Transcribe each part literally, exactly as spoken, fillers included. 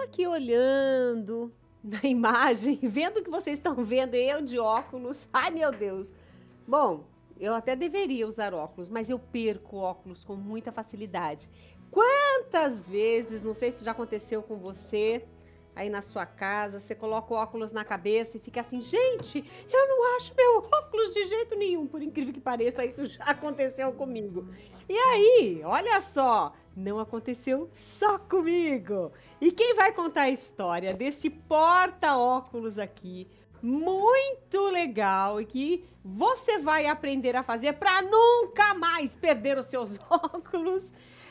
aqui olhando na imagem, vendo o que vocês estão vendo, eu de óculos. Ai, meu Deus. Bom, eu até deveria usar óculos, mas eu perco óculos com muita facilidade. Quantas vezes, não sei se já aconteceu com você, aí na sua casa, você coloca o óculos na cabeça e fica assim, gente, eu não acho meu óculos de jeito nenhum. Por incrível que pareça, isso já aconteceu comigo. E aí, olha só, não aconteceu só comigo. E quem vai contar a história deste porta-óculos aqui, muito legal, e que você vai aprender a fazer para nunca mais perder os seus óculos,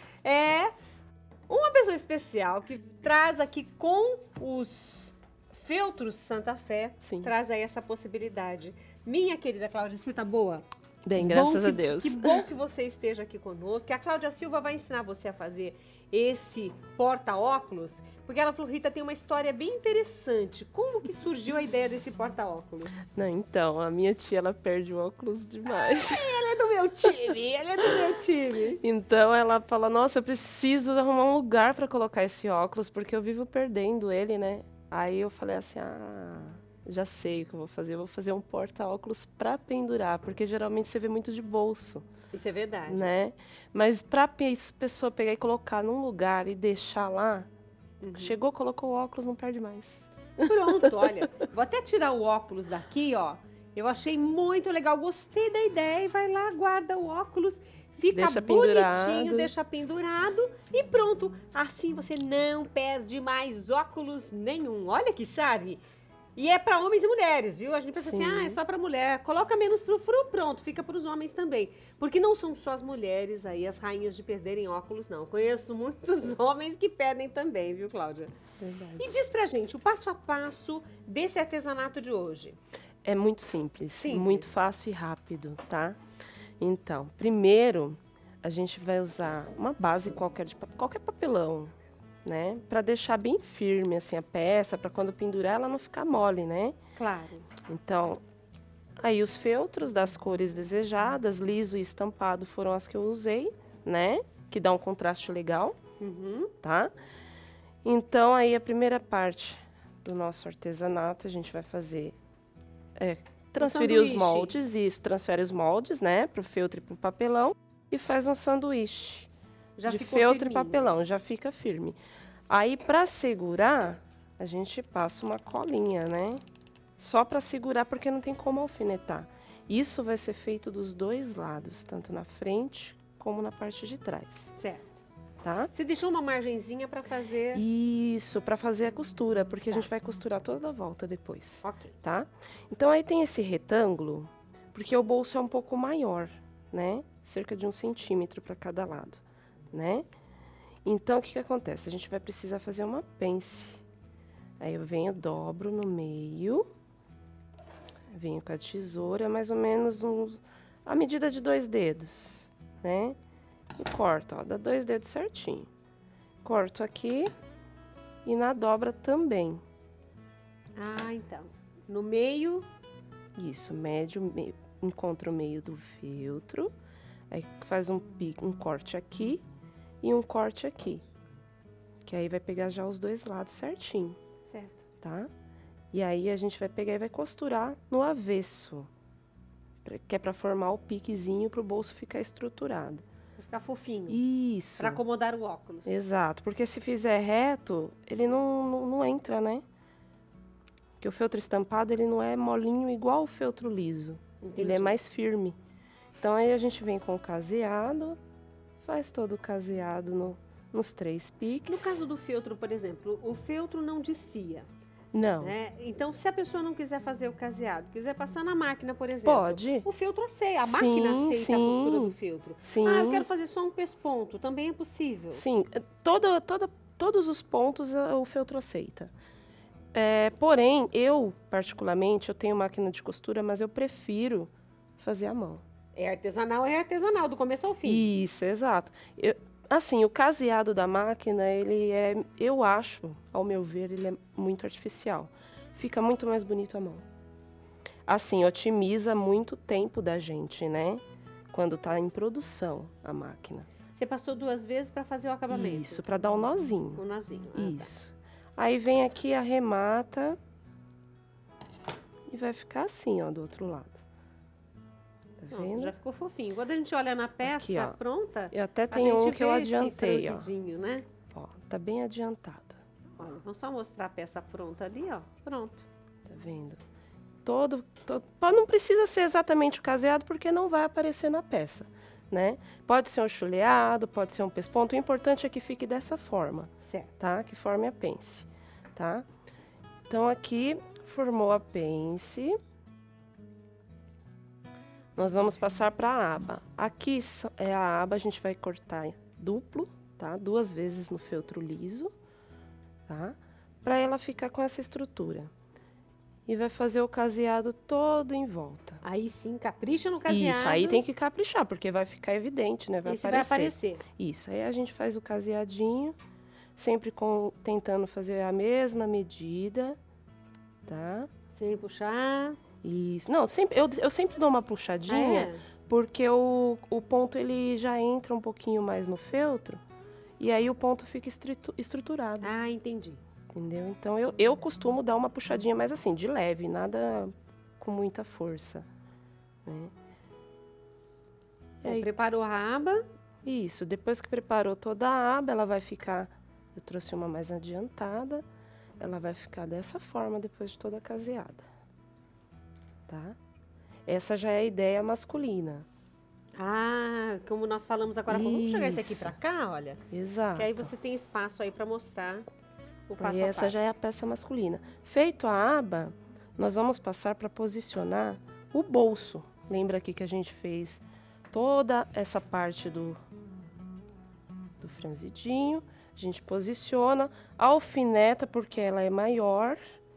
é uma pessoa especial que traz aqui com os feltros Santa Fé, Sim. traz aí essa possibilidade. Minha querida Cláudia, você tá boa? Bem, graças que, a Deus. Que bom que você esteja aqui conosco, que a Cláudia Silva vai ensinar você a fazer esse porta-óculos, porque ela falou, Rita, tem uma história bem interessante. Como que surgiu a ideia desse porta-óculos? Não, então, a minha tia, ela perde o óculos demais. Ela é do meu time, ela é do meu time. Então, ela fala, nossa, eu preciso arrumar um lugar para colocar esse óculos, porque eu vivo perdendo ele, né? Aí eu falei assim, ah, já sei o que eu vou fazer. Eu vou fazer um porta-óculos para pendurar, porque geralmente você vê muito de bolso. Isso é verdade. Né? Mas para a pessoa pegar e colocar num lugar e deixar lá, uhum. Chegou, colocou o óculos, não perde mais. Pronto, olha, vou até tirar o óculos daqui, ó. Eu achei muito legal, gostei da ideia. Vai lá, guarda o óculos, fica deixa bonitinho, pendurado. deixa pendurado e pronto. Assim você não perde mais óculos nenhum. Olha que chave. E é para homens e mulheres, viu? A gente pensa Sim. assim, ah, é só para mulher. Coloca menos frufru, pronto, fica para os homens também. Porque não são só as mulheres aí, as rainhas de perderem óculos, não. Conheço muitos homens que perdem também, viu, Cláudia? Verdade. E diz pra gente o passo a passo desse artesanato de hoje. É muito simples, simples, muito fácil e rápido, tá? Então, primeiro, a gente vai usar uma base qualquer, de qualquer papelão, né? Para deixar bem firme assim a peça, para quando pendurar ela não ficar mole, né? Claro. Então, aí os feltros das cores desejadas, liso e estampado, foram as que eu usei, né? Que dá um contraste legal, uhum. Tá? Então, aí a primeira parte do nosso artesanato, a gente vai fazer, é, transferir um os moldes, isso, transfere os moldes, né? Pro feltro e pro papelão, e faz um sanduíche. Já de ficou feltro firminho. e papelão, já fica firme. Aí, para segurar, a gente passa uma colinha, né? Só para segurar, porque não tem como alfinetar. Isso vai ser feito dos dois lados, tanto na frente como na parte de trás. Certo. Tá? Você deixou uma margenzinha para fazer... Isso, para fazer a costura, porque tá. A gente vai costurar toda a volta depois. Ok. Tá? Então, aí tem esse retângulo, porque o bolso é um pouco maior, né? Cerca de um centímetro para cada lado. Né? Então, o que que acontece? A gente vai precisar fazer uma pence. Aí eu venho, dobro no meio, venho com a tesoura, mais ou menos uns, a medida de dois dedos, né? E corto, ó, dá dois dedos certinho. Corto aqui e na dobra também. Ah, então. No meio... Isso, médio, meio, encontra o meio do feltro, aí faz um, pico, um corte aqui e um corte aqui, que aí vai pegar já os dois lados certinho. Certo. Tá? E aí a gente vai pegar e vai costurar no avesso, que é para formar o piquezinho para o bolso ficar estruturado. Pra ficar fofinho. Isso. Para acomodar o óculos. Exato, porque se fizer reto, ele não, não, não entra, né? Porque o feltro estampado, ele não é molinho igual o feltro liso. Entendi. Ele é mais firme. Então aí a gente vem com o caseado, faz todo o caseado no, nos três piques. No caso do feltro, por exemplo, o feltro não desfia. Não. Né? Então, se a pessoa não quiser fazer o caseado, quiser passar na máquina, por exemplo. Pode. O feltro aceita, a Sim, máquina aceita sim. a costura do feltro. Sim. Ah, eu quero fazer só um pesponto, também é possível. Sim, toda, toda, todos os pontos o feltro aceita. É, porém, eu, particularmente, eu tenho máquina de costura, mas eu prefiro fazer à mão. É artesanal, é artesanal, do começo ao fim. Isso, exato. Eu, assim, o caseado da máquina, ele é, eu acho, ao meu ver, ele é muito artificial. Fica muito mais bonito à mão. Assim, otimiza muito o tempo da gente, né? Quando está em produção a máquina. Você passou duas vezes para fazer o acabamento? Isso, para dar o um nozinho. O nozinho. Ah, Isso. Tá. Aí vem aqui, arremata e vai ficar assim, ó, do outro lado. Tá Pronto, vendo? já ficou fofinho. Quando a gente olha na peça Aqui, ó. pronta, Eu até a tenho gente um que eu vê esse adiantei, ó. franzidinho, né? Ó, tá bem adiantado. Olha, vamos só mostrar a peça pronta ali, ó. Pronto. Tá vendo? Todo, todo, não precisa ser exatamente o caseado, porque não vai aparecer na peça, né? Pode ser um chuleado, pode ser um pesponto. O importante é que fique dessa forma, Certo. tá? Que forme a pence, tá? Então, aqui, formou a pence. Nós vamos passar para a aba. Aqui é a aba, a gente vai cortar duplo, tá? Duas vezes no feltro liso, tá? Para ela ficar com essa estrutura. E vai fazer o caseado todo em volta. Aí sim, capricha no caseado. Isso, aí tem que caprichar, porque vai ficar evidente, né? Vai Esse aparecer. vai aparecer. Isso, aí a gente faz o caseadinho, sempre com, tentando fazer a mesma medida, tá? Sem puxar. Isso. Não, sempre, eu, eu sempre dou uma puxadinha, É. porque o, o ponto ele já entra um pouquinho mais no feltro, e aí o ponto fica estritu, estruturado. Ah, entendi. Entendeu? Então, eu, eu costumo dar uma puxadinha mais assim, de leve, nada com muita força, né? E aí, Preparou a aba. isso, depois que preparou toda a aba, ela vai ficar... Eu trouxe uma mais adiantada. Ela vai ficar dessa forma depois de toda a caseada, tá? Essa já é a ideia masculina. Ah, como nós falamos agora, vamos jogar esse aqui Isso. pra cá, olha. Exato. Que aí você tem espaço aí pra mostrar o passo Aí a essa passo. já é a peça masculina. Feito a aba, nós vamos passar para posicionar o bolso. Lembra aqui que a gente fez toda essa parte do, do franzidinho. A gente posiciona, alfineta porque ela é maior.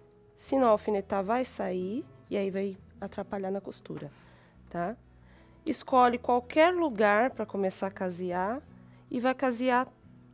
Se não alfinetar, vai sair e aí vai atrapalhar na costura, tá? Escolhe qualquer lugar para começar a casear e vai casear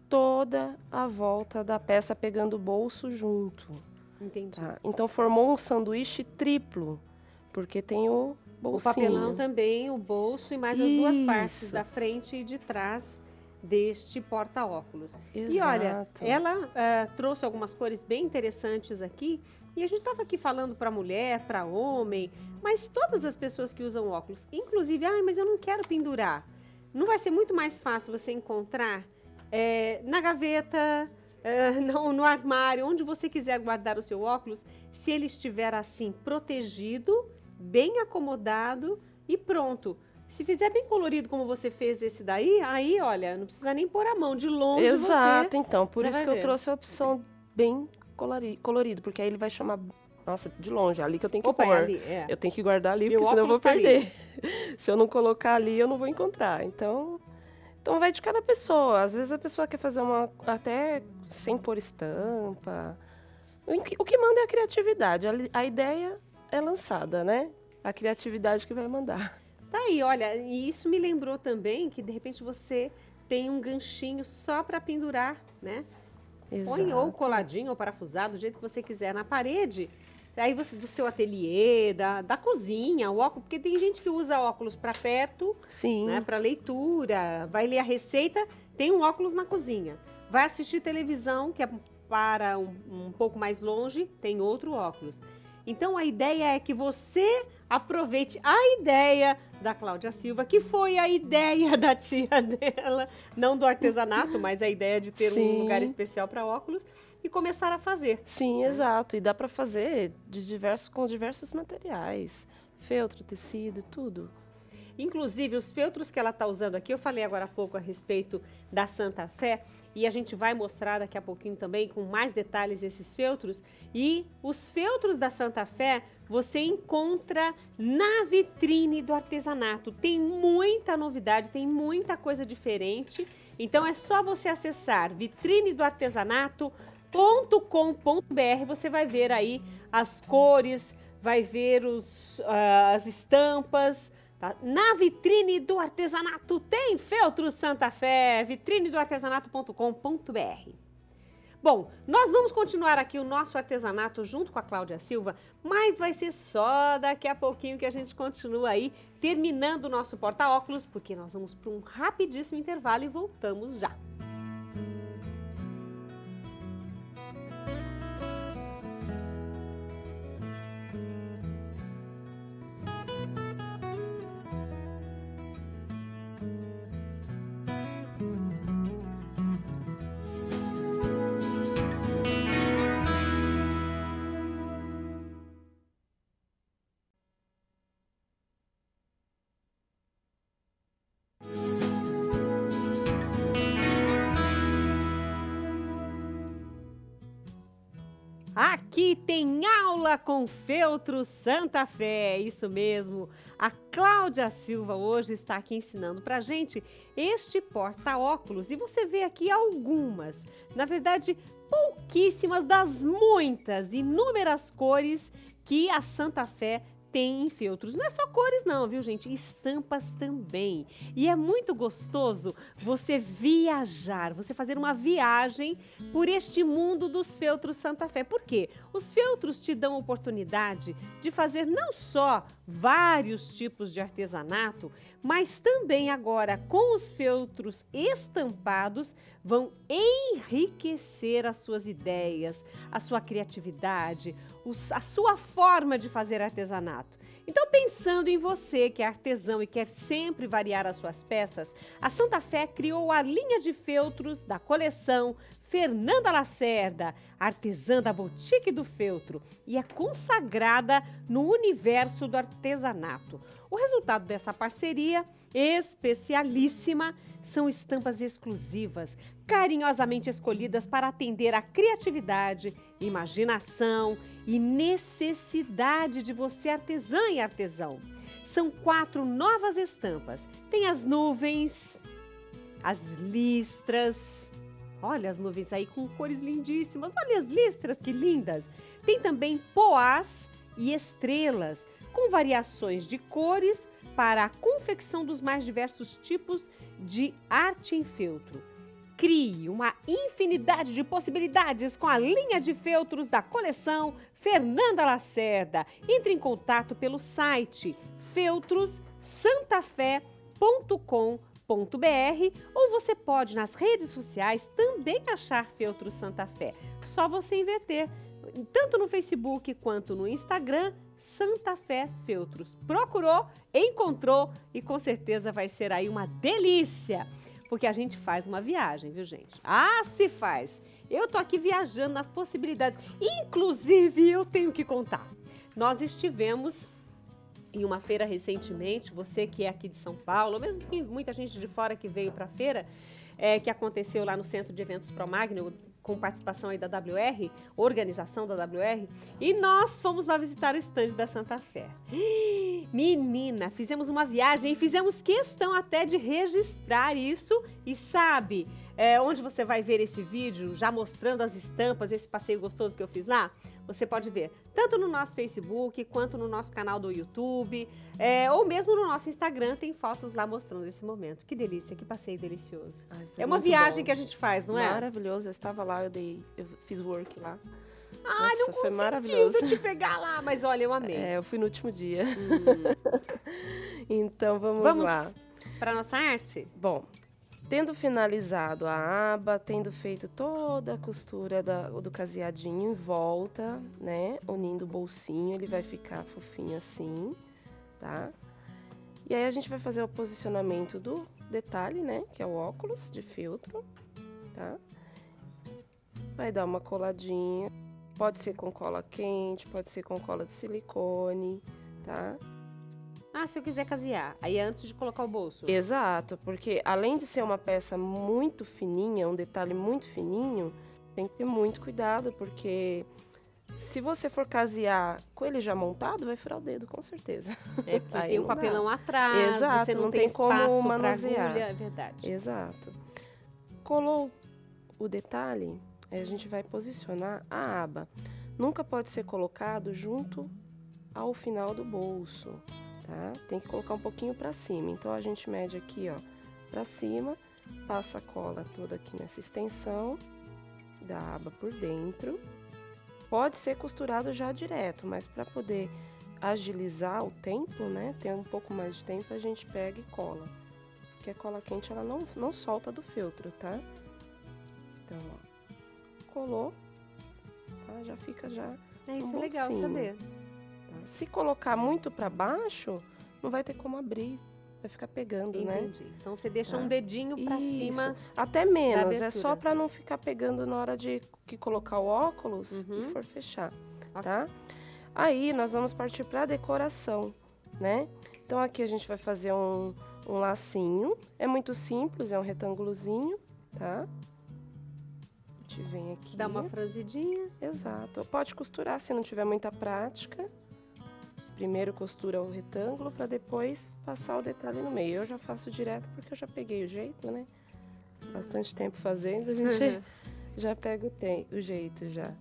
toda a volta da peça pegando o bolso junto. Entendi. Tá? Então, formou um sanduíche triplo, porque tem o bolsinho. O papelão também, o bolso e mais as duas partes, Isso. da frente e de trás deste porta-óculos. Exato. E olha, ela eh, trouxe algumas cores bem interessantes aqui, e a gente estava aqui falando para mulher, para homem, mas todas as pessoas que usam óculos, inclusive, ah, mas eu não quero pendurar. Não vai ser muito mais fácil você encontrar eh, na gaveta, eh, no, no armário, onde você quiser guardar o seu óculos, se ele estiver assim, protegido, bem acomodado e pronto. Se fizer bem colorido como você fez esse daí, aí, olha, não precisa nem pôr a mão, de longe Exato, você... então, por já isso vai que eu ver. trouxe a opção bem colori- colorido, porque aí ele vai chamar, nossa, de longe, é ali que eu tenho que Opa, é pôr. ali, é. Eu tenho que guardar ali, Meu porque senão eu vou óculos tá ali. perder. Se eu não colocar ali, eu não vou encontrar. Então, então vai de cada pessoa. Às vezes a pessoa quer fazer uma, até sem pôr estampa. O que, o que manda é a criatividade. A, a ideia é lançada, né? A criatividade que vai mandar. Tá aí, olha, e isso me lembrou também que de repente você tem um ganchinho só para pendurar, né? Põe Exato. ou coladinho ou parafusado, do jeito que você quiser, na parede. Aí você, do seu ateliê, da, da cozinha, o óculos, porque tem gente que usa óculos para perto, Sim. né, para leitura, vai ler a receita, tem um óculos na cozinha. Vai assistir televisão, que é para um, um pouco mais longe, tem outro óculos. Então, a ideia é que você aproveite a ideia da Cláudia Silva, que foi a ideia da tia dela, não do artesanato, mas a ideia de ter Sim. um lugar especial para óculos, e começar a fazer. Sim, exato. E dá para fazer de diversos, com diversos materiais. Feltro, tecido, tudo. Inclusive, os feltros que ela está usando aqui, eu falei agora há pouco a respeito da Santa Fé, e a gente vai mostrar daqui a pouquinho também com mais detalhes esses feltros. E os feltros da Santa Fé você encontra na vitrine do artesanato. Tem muita novidade, tem muita coisa diferente. Então é só você acessar vitrine do artesanato ponto com ponto br. Você vai ver aí as cores, vai ver os, uh, as estampas. Tá? Na vitrine do artesanato tem feltro Santa Fé, vitrine do artesanato ponto com ponto br. Bom, nós vamos continuar aqui o nosso artesanato junto com a Cláudia Silva, mas vai ser só daqui a pouquinho que a gente continua aí, terminando o nosso porta-óculos, porque nós vamos para um rapidíssimo intervalo e voltamos já. aqui tem aula com feltro Santa Fé, isso mesmo. A Cláudia Silva hoje está aqui ensinando pra gente este porta-óculos e você vê aqui algumas, na verdade, pouquíssimas das muitas, inúmeras cores que a Santa Fé tem em feltros. Não é só cores não, viu, gente? Estampas também. E é muito gostoso você viajar, você fazer uma viagem por este mundo dos feltros Santa Fé. Por quê? Os feltros te dão oportunidade de fazer não só vários tipos de artesanato, mas também agora com os feltros estampados vão enriquecer as suas ideias, a sua criatividade, a sua forma de fazer artesanato. Então, pensando em você que é artesão e quer sempre variar as suas peças, a Santa Fé criou a linha de feltros da coleção Fernanda Lacerda, artesã da Boutique do Feltro, e é consagrada no universo do artesanato. O resultado dessa parceria especialíssima são estampas exclusivas, carinhosamente escolhidas para atender à criatividade, imaginação e necessidade de você, artesã e artesão. São quatro novas estampas. Tem as nuvens, as listras. Olha as nuvens aí com cores lindíssimas. Olha as listras, que lindas. Tem também poás e estrelas, com variações de cores para a confecção dos mais diversos tipos de arte em feltro. Crie uma infinidade de possibilidades com a linha de feltros da coleção Fernanda Lacerda. Entre em contato pelo site feltros santafé ponto com ponto br ou você pode nas redes sociais também achar Feltros Santa Fé. Só você inverter, tanto no Facebook quanto no Instagram, Santa Fé Feltros. Procurou, encontrou e com certeza vai ser aí uma delícia. Porque a gente faz uma viagem, viu, gente? Ah, se faz! Eu tô aqui viajando nas possibilidades. Inclusive, eu tenho que contar. Nós estivemos em uma feira recentemente, você que é aqui de São Paulo, ou mesmo que muita gente de fora que veio para a feira, é, que aconteceu lá no Centro de Eventos Promagno, com participação aí da W R, organização da W R, e nós fomos lá visitar o estande da Santa Fé. Menina, fizemos uma viagem e fizemos questão até de registrar isso e sabe é, onde você vai ver esse vídeo, já mostrando as estampas, esse passeio gostoso que eu fiz lá? Você pode ver tanto no nosso Facebook, quanto no nosso canal do YouTube, é, ou mesmo no nosso Instagram, tem fotos lá mostrando esse momento. Que delícia, que passeio delicioso. Ai, é uma viagem bom. Que a gente faz, não é? Maravilhoso, eu estava lá, eu, dei, eu fiz work lá. Ai, Nossa, não foi maravilhoso de te pegar lá, mas olha, eu amei. É, eu fui no último dia. Hum. Então, vamos, vamos lá. Para nossa arte? Bom, tendo finalizado a aba, tendo feito toda a costura da, do caseadinho em volta, né? Unindo o bolsinho, ele vai ficar fofinho assim, tá? E aí a gente vai fazer o posicionamento do detalhe, né? Que é o óculos de feltro, tá? Vai dar uma coladinha. Pode ser com cola quente, pode ser com cola de silicone, tá? Ah, se eu quiser casear. Aí é antes de colocar o bolso. Exato, porque além de ser uma peça muito fininha, um detalhe muito fininho, tem que ter muito cuidado, porque se você for casear com ele já montado, vai furar o dedo, com certeza. É, porque aí tem o um papelão dá. Atrás, Exato, você não, não tem, tem espaço como manusear. Agulha, é verdade. Exato. Colou o detalhe, aí a gente vai posicionar a aba. Nunca pode ser colocado junto ao final do bolso. Tá? Tem que colocar um pouquinho para cima. Então, a gente mede aqui, ó, para cima, passa a cola toda aqui nessa extensão da aba por dentro. Pode ser costurado já direto, mas para poder agilizar o tempo, né, ter um pouco mais de tempo, a gente pega e cola. Porque a cola quente, ela não, não solta do feltro, tá? Então, ó, colou, tá? Já fica já é isso, um é legal saber. Se colocar muito para baixo, não vai ter como abrir, vai ficar pegando, Entendi. né? Entendi. Então você deixa tá. um dedinho para cima. Até menos, é só para não ficar pegando na hora de que colocar o óculos uhum. e for fechar, okay. Tá? Aí nós vamos partir para a decoração, né? Então aqui a gente vai fazer um, um lacinho, é muito simples, é um retângulozinho, tá? gente vem aqui. Dá uma franzidinha. Exato. Pode costurar se não tiver muita prática. Primeiro costura o retângulo para depois passar o detalhe no meio. Eu já faço direto porque eu já peguei o jeito, né? Bastante tempo fazendo, a gente já pega o, tem, o jeito já.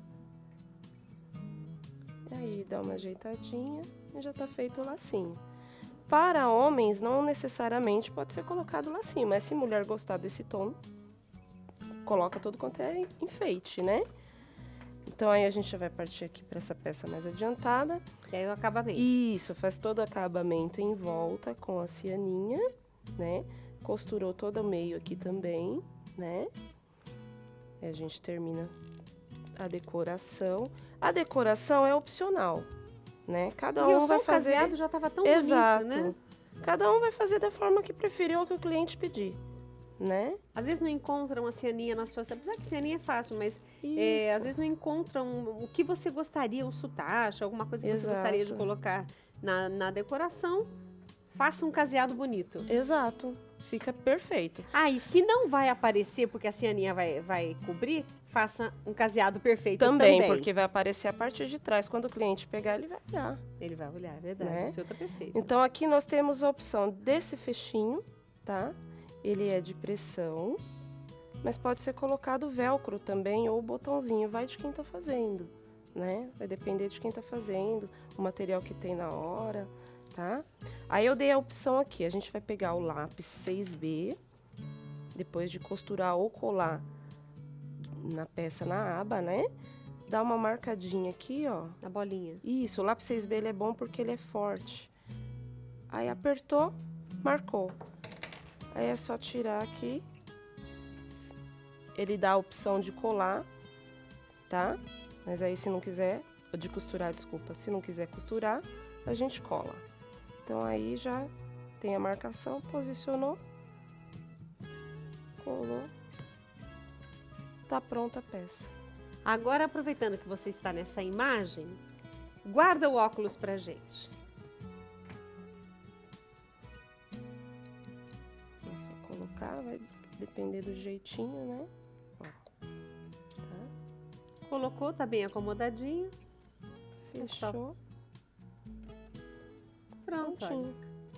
E aí dá uma ajeitadinha e já tá feito o lacinho. Para homens, não necessariamente pode ser colocado o lacinho, mas se mulher gostar desse tom, coloca todo quanto é enfeite, né? Então, aí a gente já vai partir aqui para essa peça mais adiantada. E aí o acabamento. Isso, faz todo o acabamento em volta com a cianinha, né? Costurou todo o meio aqui também, né? E a gente termina a decoração. A decoração é opcional, né? Cada um vai fazer... O caseado já estava tão Exato. bonito, né? Cada um vai fazer da forma que preferir ou que o cliente pedir, né? Às vezes não encontram a cianinha na sua... Apesar que cianinha é fácil, mas é, às vezes não encontram o que você gostaria, um sutache, alguma coisa que Exato. você gostaria de colocar na, na decoração. Faça um caseado bonito. Exato. Fica perfeito. Ah, e se não vai aparecer porque a cianinha vai, vai cobrir, faça um caseado perfeito também. Também, porque vai aparecer a parte de trás. Quando o cliente pegar, ele vai olhar. Ele vai olhar, é verdade. Né? O seu tá perfeito. Então, aqui nós temos a opção desse fechinho, tá? Ele é de pressão, mas pode ser colocado velcro também ou botãozinho. Vai de quem tá fazendo, né? Vai depender de quem tá fazendo, o material que tem na hora, tá? Aí eu dei a opção aqui, a gente vai pegar o lápis seis B, depois de costurar ou colar na peça, na aba, né? Dá uma marcadinha aqui, ó. A bolinha. Isso, o lápis seis B ele é bom porque ele é forte. Aí apertou, marcou. Aí é só tirar aqui. Ele dá a opção de colar, tá? Mas aí se não quiser, de costurar, desculpa, se não quiser costurar, a gente cola. Então aí já tem a marcação, posicionou, colou, tá pronta a peça. Agora, aproveitando que você está nessa imagem, guarda o óculos pra gente. É só colocar, vai depender do jeitinho, né? Ó. Tá. Colocou, tá bem acomodadinho. Fechou. Pronto, olha. Prontinho.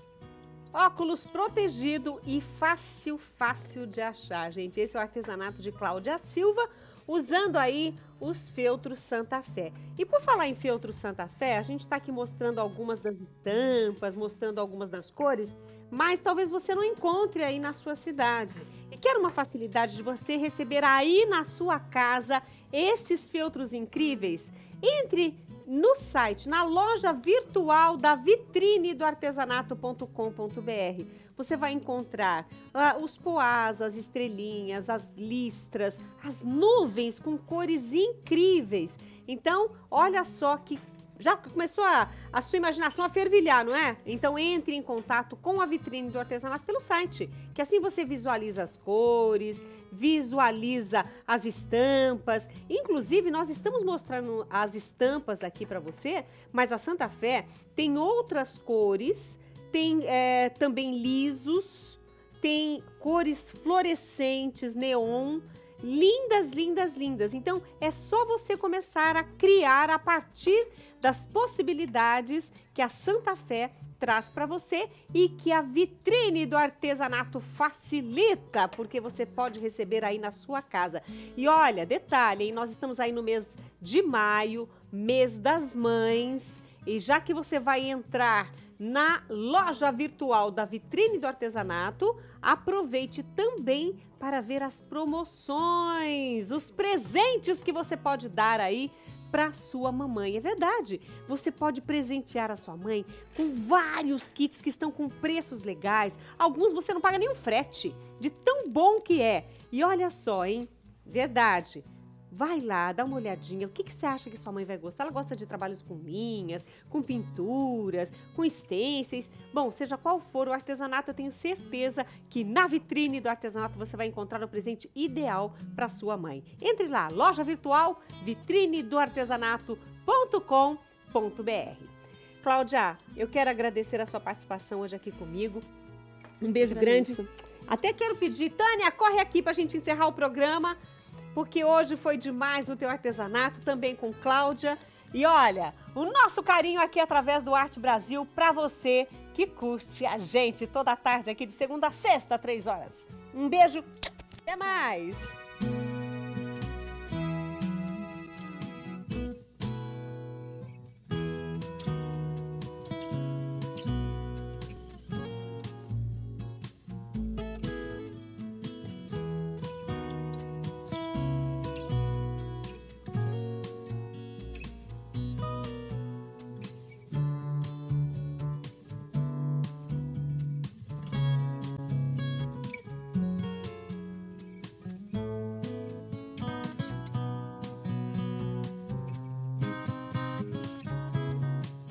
Óculos protegido e fácil, fácil de achar, gente. Esse é o artesanato de Cláudia Silva, usando aí os feltros Santa Fé. E por falar em feltros Santa Fé, a gente está aqui mostrando algumas das estampas, mostrando algumas das cores, mas talvez você não encontre aí na sua cidade. E quer uma facilidade de você receber aí na sua casa estes feltros incríveis? Entre no site, na loja virtual da vitrine do artesanato ponto com ponto br. Você vai encontrar uh, os poás, as estrelinhas, as listras, as nuvens com cores incríveis. Então, olha só que já começou a, a sua imaginação a fervilhar, não é? Então, entre em contato com a vitrine do artesanato pelo site, que assim você visualiza as cores, visualiza as estampas. Inclusive, nós estamos mostrando as estampas aqui para você, mas a Santa Fé tem outras cores, tem é, também lisos, tem cores fluorescentes, neon, lindas, lindas, lindas. Então, é só você começar a criar a partir das possibilidades que a Santa Fé traz para você e que a vitrine do artesanato facilita, porque você pode receber aí na sua casa. E olha, detalhe, hein? Nós estamos aí no mês de maio, mês das mães, e já que você vai entrar na loja virtual da vitrine do artesanato, aproveite também para ver as promoções, os presentes que você pode dar aí para sua mamãe. É verdade, você pode presentear a sua mãe com vários kits que estão com preços legais. Alguns você não paga nem o frete, de tão bom que é. E olha só, hein? Verdade. Vai lá, dá uma olhadinha. O que, que você acha que sua mãe vai gostar? Ela gosta de trabalhos com linhas, com pinturas, com stencils. Bom, seja qual for o artesanato, eu tenho certeza que na vitrine do artesanato você vai encontrar o presente ideal para sua mãe. Entre lá, loja virtual vitrine do artesanato ponto com ponto br. Cláudia, eu quero agradecer a sua participação hoje aqui comigo. Um beijo grande. Até quero pedir, Tânia, corre aqui para a gente encerrar o programa. porque hoje foi demais o teu artesanato, também com Cláudia. E olha, o nosso carinho aqui através do Arte Brasil para você que curte a gente toda tarde aqui de segunda a sexta, três horas. Um beijo, até mais!